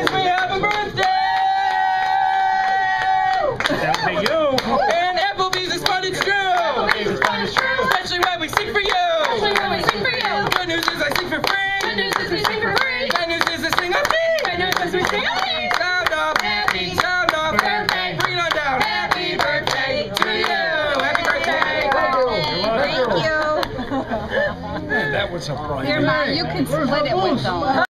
We have a birthday! That would be you. And Applebee's is fun, it's true! Applebee's is fun, it's true! Especially when we sing for you! Especially when we sing for you! Good news is I sing for free! Good news is we sing for free! Bad news is I sing on me! Good news is we sing on me! Sound off! Happy Sound off! birthday! Bring it on down! Happy birthday to you! Happy birthday! Thank you. Man, that was a surprise. Here, Ma, you can split it with them.